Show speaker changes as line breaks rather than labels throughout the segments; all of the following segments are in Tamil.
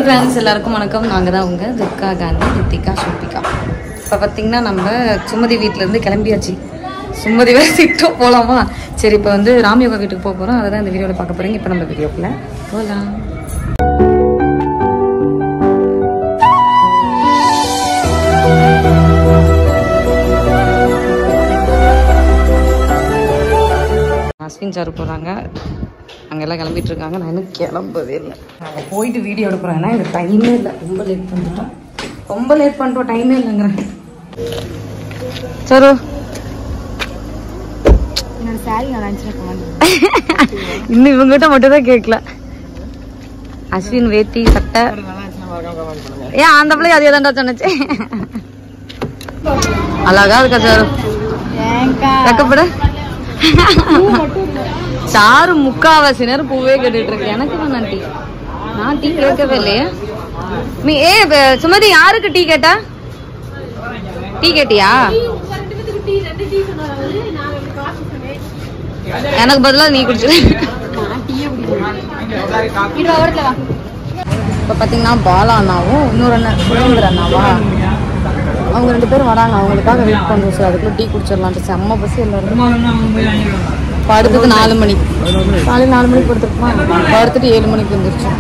ஃப்ரெண்ட்ஸ் எல்லாருக்கும் வணக்கம். நாங்கள் தான் உங்கள் துர்கா காந்தி ரித்திகா ஷில்பிகா. இப்போ பார்த்தீங்கன்னா நம்ம சுமதி வீட்டிலேருந்து கிளம்பியாச்சு. சுமதி வேறு திட்டம் போகலாமா? சரி, இப்போ வந்து ராமியோகா வீட்டுக்கு போக போகிறோம். அதை தான் இந்த வீடியோவில் பார்க்க போகிறீங்க. இப்போ நம்ம வீடியோக்குள்ள போகலாம். அஸ்வின் சார் போகிறாங்க, அங்கெல்லாம் கிளம்பிட்டு இருக்காங்க. நான் இன்னும் கிளம்பவே இல்லை. நாங்கள் போயிட்டு வீடியோ எடுக்கிறோம். ஏன்னா எனக்கு டைமே இல்லை. ரொம்ப லேட் பண்ணிட்டோம். டைமே இல்லைங்கிறேன். சரோ இன்னும் இவங்ககிட்ட மட்டும் தான் கேட்கல. அஸ்வின் வேட்டி சட்டை ஏன் அந்த பிள்ளை அதே தான்டா சொன்னச்சு. அழகா இருக்கா சாரு. தக்கப்பட சாரு முக்காவாசி நேரம் பூவே கேட்டுட்டு இருக்கேன். எனக்கு தான் டீ. நான் டீ கேட்கவே இல்லையே. சுமதி யாருக்கு டீ கேட்டா? டீ கேட்டியா? எனக்கு பதிலா நீ குடிச்சு. இப்ப பாத்தீங்கன்னா பாலா அண்ணாவும் இன்னொரு அண்ணன் சுரேந்திர அண்ணாவா, அவங்க 2 பேரும் வராங்க. அவங்களுக்காக வெயிட் பண்ணுவோம் சார். அதுக்குள்ள டீ குடிச்சிடலான்ட்டு செம்ம பசி எல்லாரும். படுத்தது 4 மணி, காலையில் 4 மணிக்கு படுத்துருக்குமா, படுத்துட்டு 7 மணிக்கு வந்துருச்சு.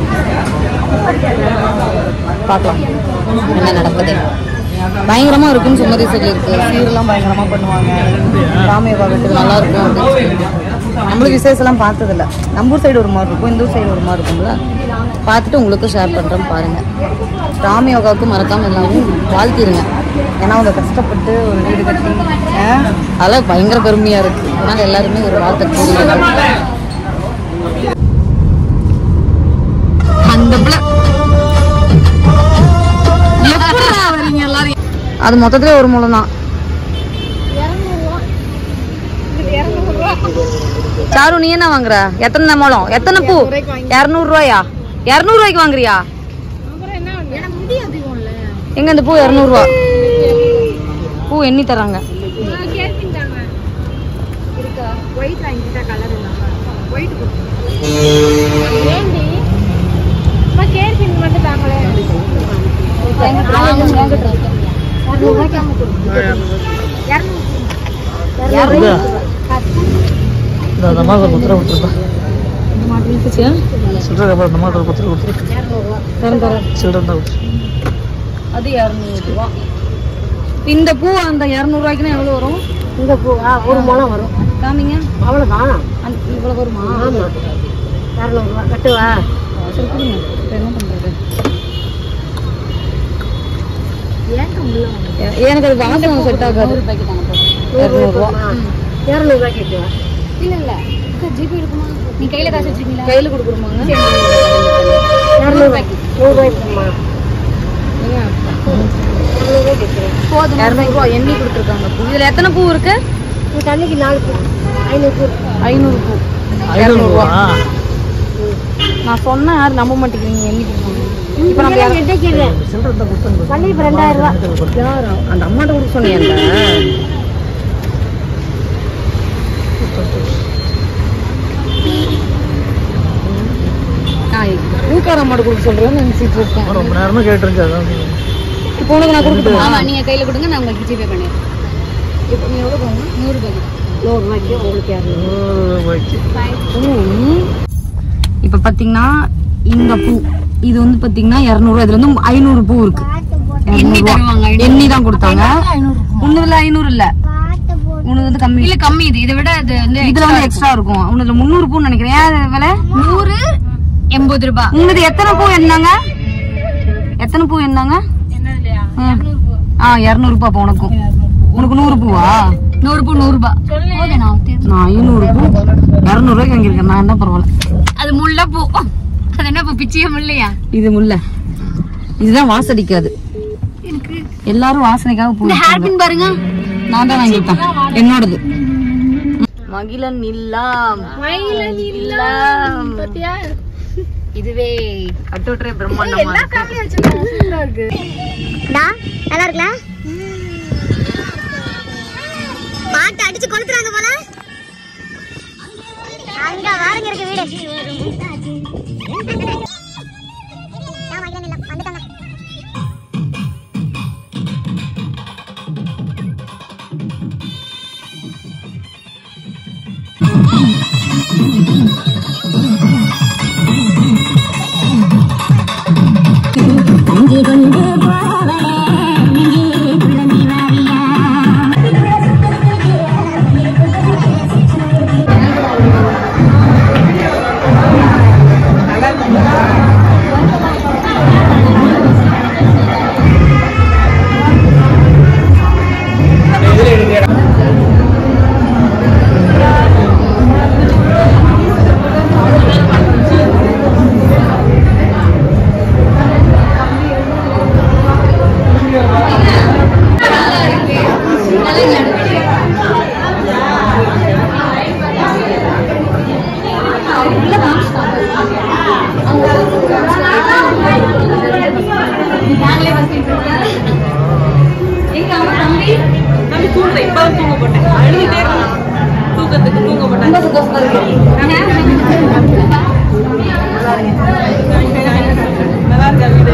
பார்க்கலாம் என்ன நடக்குது. பயங்கரமா இருக்குன்னு சுமதி சொல்லியிருக்கு. சீரெல்லாம் பயங்கரமா பண்ணுவாங்க. ராமியோகா வீட்டுக்கு நல்லா இருக்கும் அப்படின்னு சொல்லிட்டு. நம்மளுக்கு விசேஷம்லாம் பார்த்ததில்ல. நம்ம ஊர் சைடு ஒரு மாதிரி இருக்கும், இந்த ஊர் சைடு ஒரு மாதிரி இருக்கும்ல. பார்த்துட்டு உங்களுக்கும் ஷேர் பண்ணுறேன் பாருங்கள். ராமியோகாவுக்கு மறக்காமல் எல்லாமே வாழ்த்திடுங்க. ஏன்னா அவங்க கஷ்டப்பட்டு ஒரு வீடு கட்டி அதெல்லாம் பயங்கர பெருமையாக இருக்குது. அதனால் எல்லாருமே ஒரு வாழ்க்கை கூறுகிறாங்க. அந்த எல்லாரும் அது மொத்தத்திலே ஒரு மூலம் தான். சாரு நீ என்ன வாங்குற? எத்தனை மூலம், எத்தனை பூ? 200 ரூபாயா? 200 ரூபாய்க்கு வாங்குறியா? எங்க இந்த பூ 200 ரூபா பூ எண்ணி தராங்க. இந்த பூ அந்த 200 ரூபாய்க்குன்னா எவ்வளவு வரும்? இந்த பூ 1 முழம் வரும். காமிங்க. அவ்வளவுதான். இவ்வளவு வருமா? 200 ரூபா கட்டுவா. சரி கொடுங்க. என்ன பண்றது? எனக்கு அது வாசம் செட் ஆகாது. 200 ரூபா. 200 ரூபாய் கேட்குவா. இல்ல இல்ல ஜிபே இருக்குமா? நீ கையில காசு வச்சிருக்கீங்களா? கையில கொடுக்குறோமாங்க. 200 ரூபாய்க்கு 100 ரூபாய்க்கு போதும். 200 ரூபா எண்ணி கொடுத்துருக்காங்க. இதுல எத்தனை பூ இருக்கு? தண்ணிக்கு 4 பூ. 500 பூ. 500 பூ 200 ரூபா. நான் சொன்னா யாரும் நம்ப மாட்டேங்கிறீங்க. எண்ணி கொடுப்பாங்க. இப்ப நம்ம பண்ணி 2000 ரூபா. அந்த அம்மாட்ட கொடுக்க சொன்னீங்க. ஊக்கார அம்மாட்ட கொடுக்க சொல்றேன். நினைச்சிட்டு இருக்கேன். ரொம்ப நேரமா கேட்டிருக்கேன். இப்போ உனக்கு நான் கொடுக்கணும். ஆமா, நீங்க கையில கொடுங்க, நான் உங்களுக்கு ஜிபே பண்ணிடுறேன். இப்போ நீ எவ்வளவு போங்க? 100 ரூபாய்க்கு. 100 ரூபாய்க்கு உங்களுக்கு 200 ரூபாய்க்கு. இப்போ பாத்தீங்கன்னா இந்த பூ இது வந்து பாத்தீங்கன்னா 200 ரூபாய். இதுல வந்து 500 பூ இருக்கு. எண்ணி தான் கொடுத்தாங்க. உன்னதுல 500 இல்ல, உனது வந்து கம்மி. இல்ல கம்மி. இது இதை விட இது வந்து இதுல வந்து எக்ஸ்ட்ரா இருக்கும். உனதுல 300 பூ நினைக்கிறேன். ஏன் விலை 180 ரூபாய். உனது எத்தனை பூ என்னாங்க? எத்தனை பூ என்னாங்க? 200 ரூபாய். உனக்கும் உனக்கு 100 பூவா? 100 பூ 100 ரூபாய். நான் 500 பூ 200 ரூபாய்க்கு வாங்கியிருக்கேன். நான் என்ன பரவாயில்ல. அது முல்லை பூ. அது என்ன பூ? பிச்சிய முல்லையா? இது முல்லை. இதுதான் வாசடிக்காது. எல்லாரும் வாசனைக்காக பூ பாருங்க. நான் தான் வாங்கிட்டேன் என்னோடது. மகிழன் இல்லாம் இதுவே அட்டோட்டரே பிரம்மாண்டமா இருக்கு. நல்லா இருக்குல்ல? பாட்டு அடிச்சு கொளுத்துறாங்க போல. அங்க வாருங்க இருக்கு வீடு. எங்க அம்மா தம்பி
தம்பி தூங்கல, இப்பதான் தூங்க போட்டேன். அழுதுட்டே இருந்தான். தூக்கத்துக்கு தூங்க போட்டேன்.
ரொம்ப சந்தோஷமா இருக்கு.
நல்லா இருக்கா வீடு?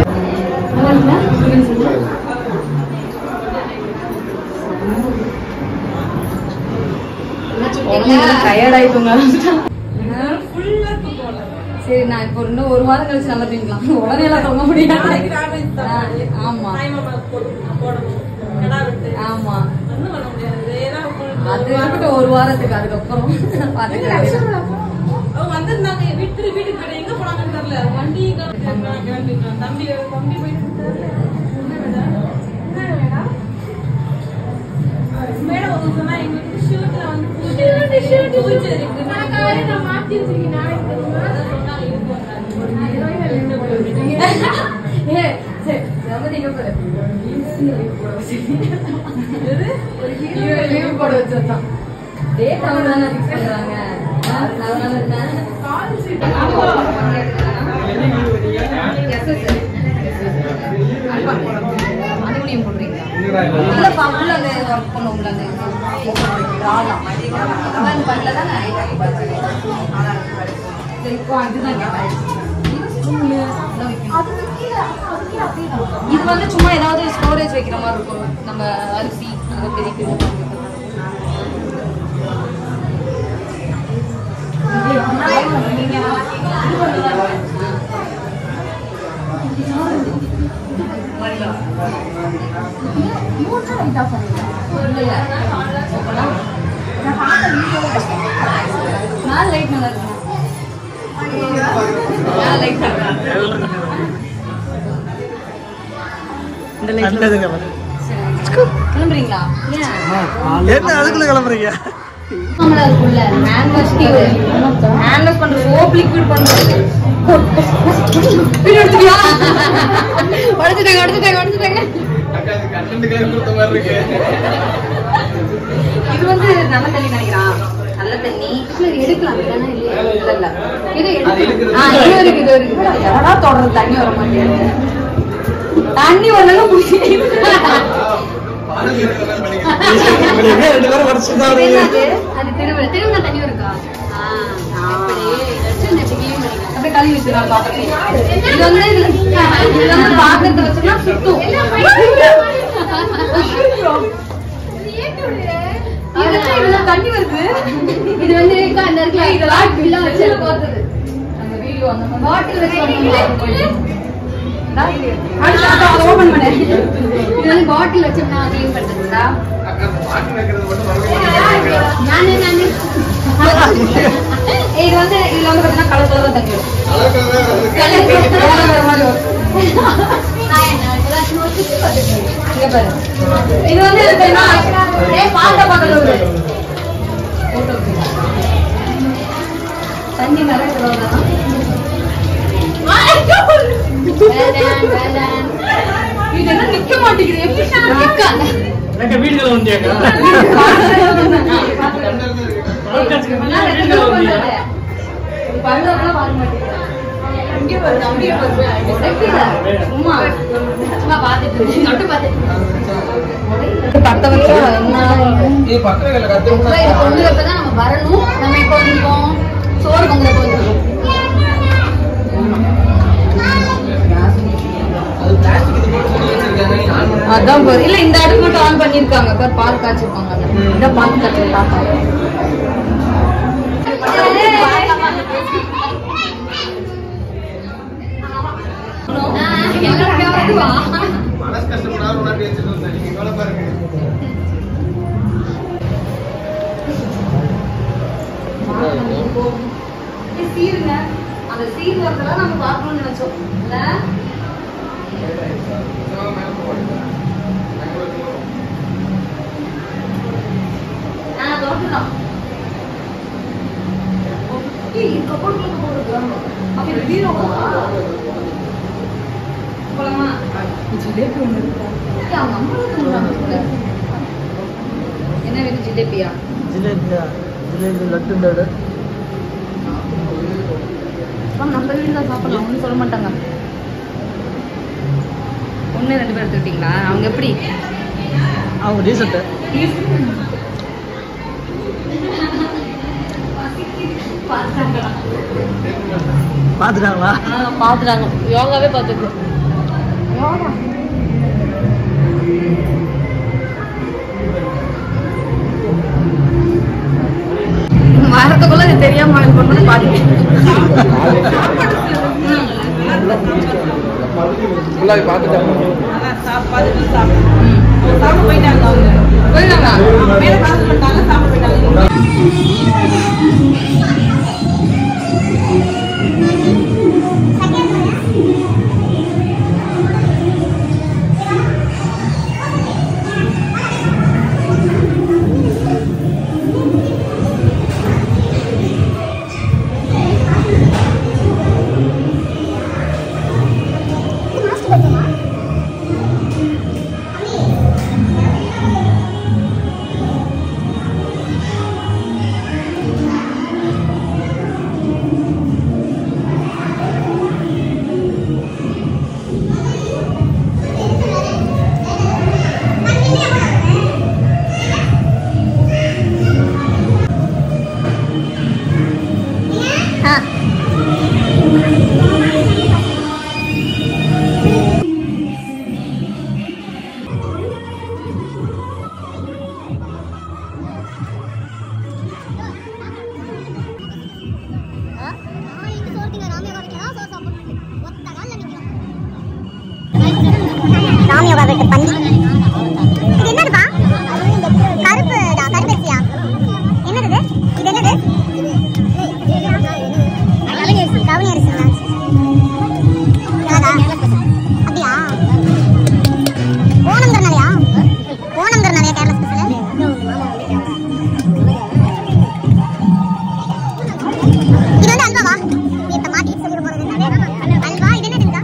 சரி, நான் இப்போ இன்னும் ஒரு வாரம் கழிச்சு நல்லா தூங்கிக்கலாம். உடனே எல்லாம் தூங்க முடியாது. ஆமா ஆமா, அது இருக்கட்டும் ஒரு வாரத்துக்கு. அதுக்கப்புறம் பாத்துக்கலாம்.
வந்திருந்தாங்க வீட்டுக்கு எங்க போனாங்கன்னு தெரியல. வண்டி தம்பி போயிட்டு மேடம் ஒரு சொன்னா எங்க ஷூட்ல வந்து பூஜை இருக்கு. நான் மாத்தி வச்சிருக்கேன்.
இது வந்து சும்மா ஏதாவது ஸ்டோரேஜ் வைக்கிற மாதிரி இருக்கும். நம்ம அரிசி பெரிய பெரிய லைட் நல்லா இருக்கு. கிளம்புறீங்களா?
என்ன அதுக்குள்ள கிளம்புறீங்க?
பண்ற சோப் லிக்விட் பண்றது. இது வந்து நல்ல தண்ணி நினைக்கிறான். நல்ல தண்ணி எடுக்கலாம். தொடர்ந்து தண்ணி வர மாட்டேங்குது. தண்ணி வரலாம் திரும்ப தண்ணி இருக்கா? அப்படியே கழுவி வச்சுக்கலாம். இது வந்து பாத்திரத்தை வச்சோம்னா சுத்தும். தண்ணி வருது. இது வந்து வீடியோ அந்த பாட்டில் வச்சு ஓபன் பண்ண. இது வந்து பாட்டில் வச்சோம்னா கிளீன் பண்றதுடா. இது வந்து இதுல வந்து பாத்தீங்கன்னா கலர் கலரா தண்ணி வரும். இது வந்து தண்ணி நிறைய இது என்ன நிக்க மாட்டேங்குது. வீடுகள் வந்தியாக்கா பத்த வருஷம் நம்ம வரணும். நம்ம இப்ப வந்துருக்கோம் சோறு பொங்கலுக்கு வந்துருக்கோம். அதான் இல்ல இந்த அடுப்பு மட்டும் ஆன் பண்ணிருக்காங்க. பால் காய்ச்சிருப்பாங்க. இதான் பால் காய்ச்சல் பார்ப்பாங்க. சீருங்க அந்த சீர் வரதெல்லாம் நம்ம பார்க்கணும்னு நினைச்சோம். இல்ல தோட்டலாம் என்ன வேணும்? ஜிலேபியா?
ஜிலேபி லட்டு
நம்ம வீட்டுல சாப்பிடலாம். ஒன்றும் சொல்ல மாட்டாங்க. ஒன்று 2 பேர் எடுத்துக்கிட்டீங்களா? அவங்க எப்படி?
அவங்க டீசென்ட்டு பார்த்துட்டாங்களா?
பார்த்துட்டாங்க. யோகாவே பார்த்துட்டு வரத்துக்குள்ள இது தெரியாம கொண்டு பாட்டு
ராமயோகா வெட்டு பந்தி. இது என்னதுப்பா? கருப்புடா, கருப்பரிசியா? என்னது இது? என்னது? கவுனி அரிசிங்களா? அப்படியா? ஓணம்ங்கிறனாலயா? ஓணம்ங்கிறனாலயா கேரளா ஸ்பெஷல்? இது வந்து அல்வாவா? இப்ப மாத்தி சொல்லி போறது அல்வா. இது என்னதுங்கா?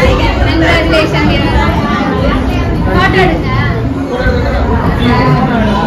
Congratulations.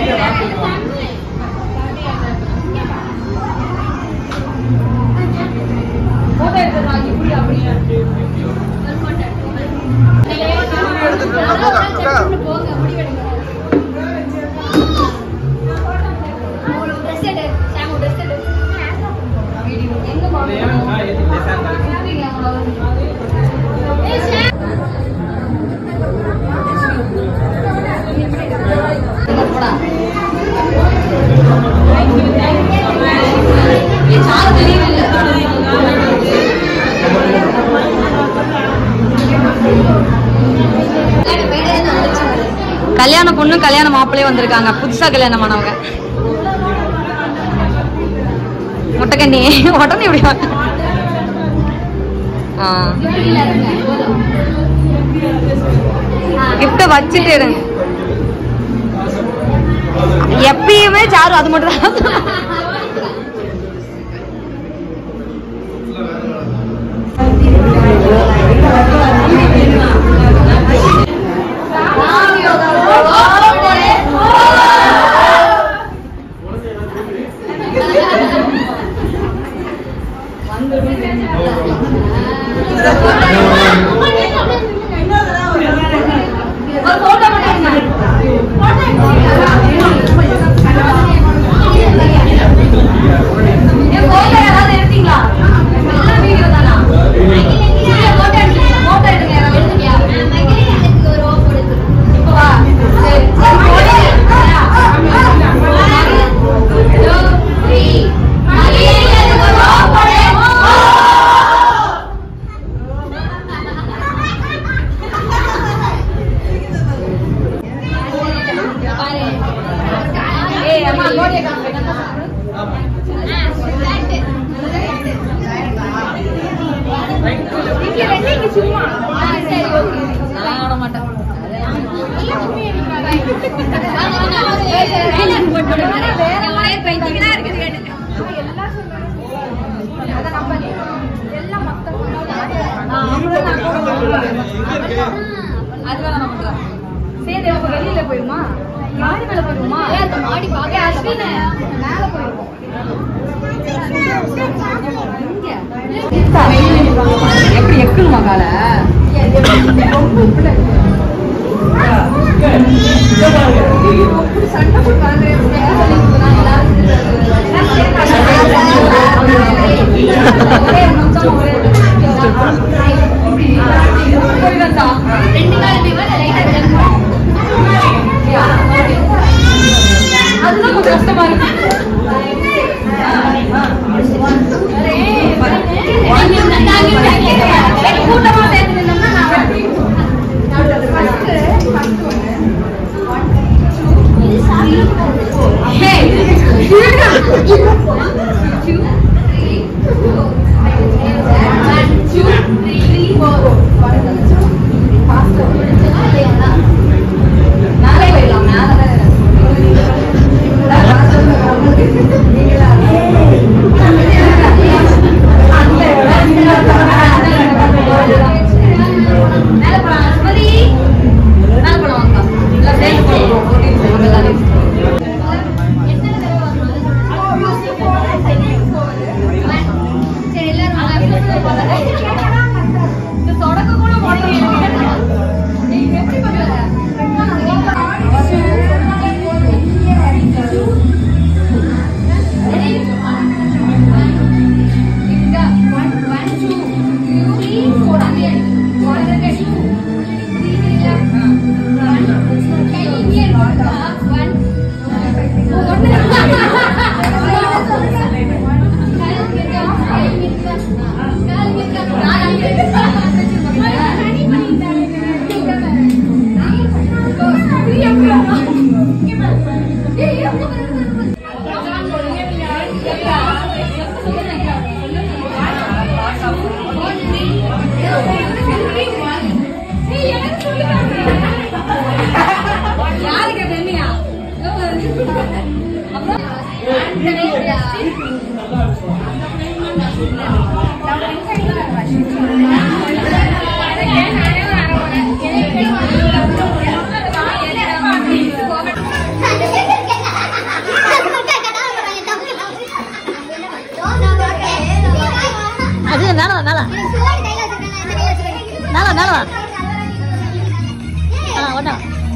கல்யாண பொண்ணு கல்யாண மாப்பிள்ளையே வந்திருக்காங்க, புதுசா கல்யாணமானவங்க. முட்டைக்கண்ணி உடனே இப்படி கிஃப்ட வச்சுட்டு இருங்க. எப்பயுமே சாரு அது மட்டும் தான். வெளியில போயிருமா, மாடி மேல போயிருமா, மாடி பாக்க அஸ்வின் மேல போயிருக்கோம். எப்படி எக்குமா கால சண்டை போட்டு அதுதான் கொஞ்சம் கஷ்டமா இருக்கு. கூட்டமா சேர்ந்து மேல வா. ஒண்ணா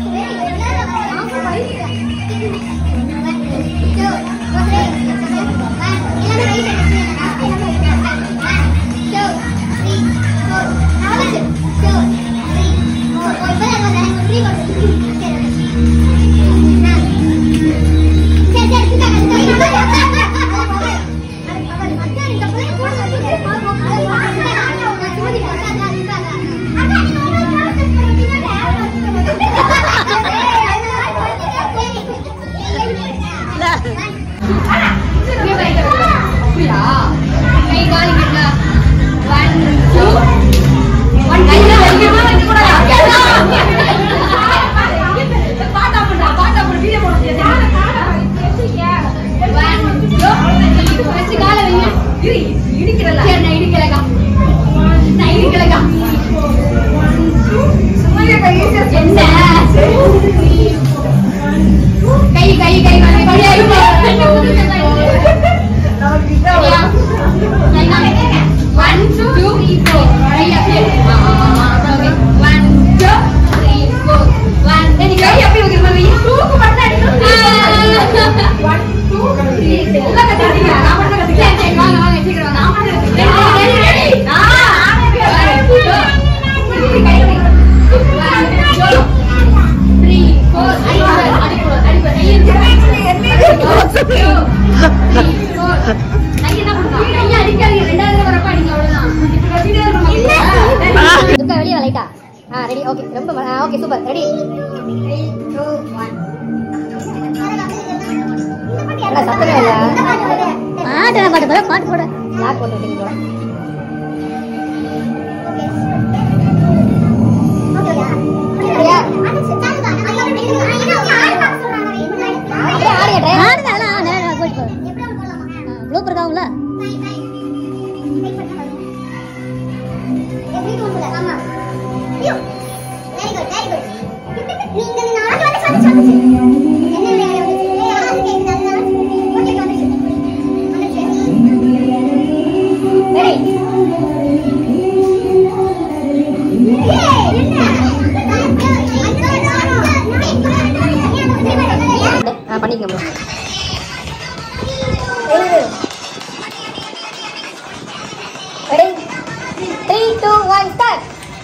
வெளியே லைட்டா ரெடி ஓகே ரொம்ப ஓகே சூப்பர் ரெடி 3 2 1 சத்தமே இல்ல பாட்டு போட லாக் போட்டு விட்டீங்க பண்ணிக்க ready 3 2 1 start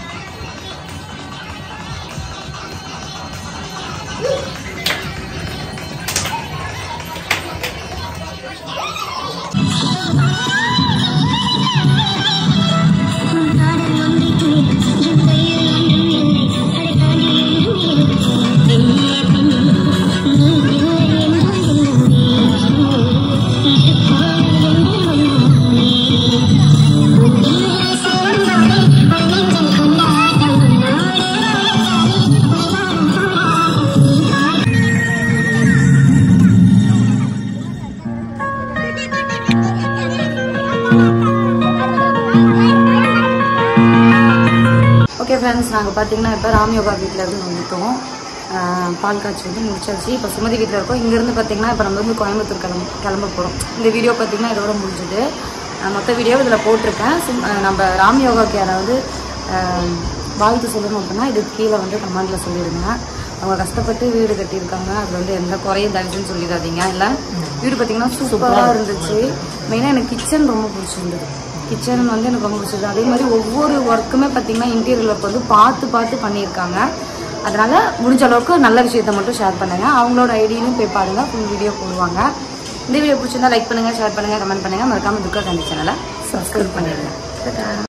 ஃப்ரெண்ட்ஸ் நாங்கள் பார்த்தீங்கன்னா இப்போ ராம்யோகா வீட்டில் இருந்து வந்துட்டோம். பால் காய்ச்சி வந்து முடிச்சாச்சு. இப்போ சுமதி வீட்டில் இருக்கோம். இங்கேருந்து பார்த்தீங்கன்னா இப்போ நம்ம வந்து கோயம்புத்தூர் கிளம்ப போகிறோம். இந்த வீடியோ பார்த்தீங்கன்னா இதோட முடிஞ்சுது. மொத்த வீடியோ இதில் போட்டிருக்கேன். நம்ம ராம்யோகாவுக்கு யாராவது வாழ்த்து சொல்லணும் அப்படின்னா இதுக்கு கீழே வந்து கமெண்டில் சொல்லிடுங்க. அவங்க கஷ்டப்பட்டு வீடு கட்டியிருக்காங்க. அது வந்து எந்த குறையும் தரிசுன்னு சொல்லிடாதீங்க. இல்லை வீடு பார்த்தீங்கன்னா சூப்பராக இருந்துச்சு. மெயினாக எனக்கு கிச்சன் ரொம்ப பிடிச்சிருந்தது. கிச்சன் வந்து எனக்கு ரொம்ப பிடிச்சது. அதே மாதிரி ஒவ்வொரு ஒர்க்குமே பார்த்தீங்கன்னா இன்டீரியர் ஒர்க் வந்து பார்த்து பண்ணியிருக்காங்க. அதனால முடிஞ்ச அளவுக்கு நல்ல விஷயத்த மட்டும் ஷேர் பண்ணுங்க. அவங்களோட ஐடியும் போய் பாருங்க. ஃபுல் வீடியோ போடுவாங்க. இந்த வீடியோ பிடிச்சிருந்தா லைக் பண்ணுங்க, ஷேர் பண்ணுங்க, கமெண்ட் பண்ணுங்க. மறக்காம துர்கா காந்தி சேனலை சப்ஸ்கிரைப் பண்ணிடுங்க.